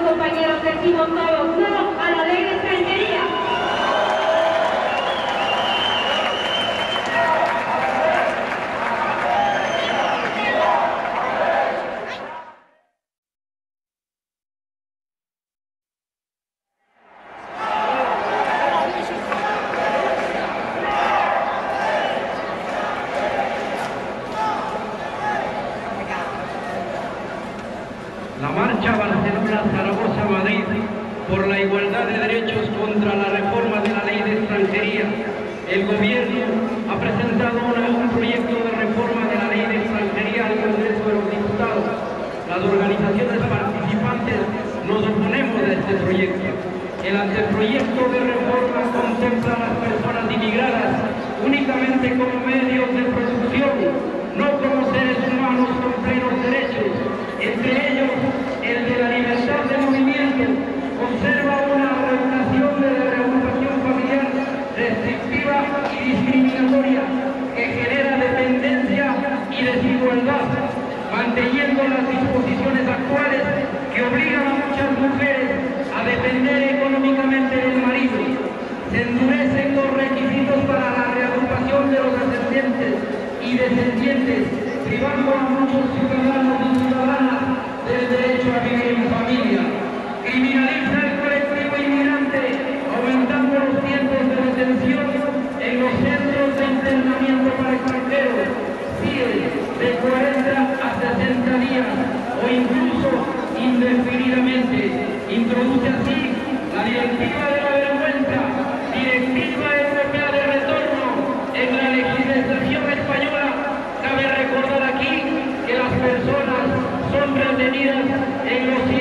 compañeros, decimos todos no a la ley de extranjería. La marcha Barcelona-Zaragoza-Madrid por la igualdad de derechos contra la reforma de la ley de extranjería. El Gobierno ha presentado un proyecto de reforma de la ley de extranjería al Congreso de los Diputados. Las organizaciones participantes nos oponemos a este proyecto. El anteproyecto de reforma contempla a las personas inmigradas únicamente como medios de producción, no como seres humanos con plenos derechos, entre ellos el de la libertad de movimiento. Conserva una regulación de la reagrupación familiar restrictiva y discriminatoria que genera dependencia y desigualdad, manteniendo las disposiciones actuales que obligan a muchas mujeres a depender económicamente del marido. Se endurecen los requisitos para la reagrupación de los ascendientes y descendientes, privando a muchos ciudadanos y ciudadanas del derecho a vivir en familia. Criminaliza el colectivo inmigrante, aumentando los tiempos de detención en los centros de internamiento para extranjeros, de 40 a 60 días o incluso indefinidamente. Introduce así la directiva de la vergüenza, directiva europea de retorno, en la legislación española. Cabe recordar aquí que las personas son retenidas en los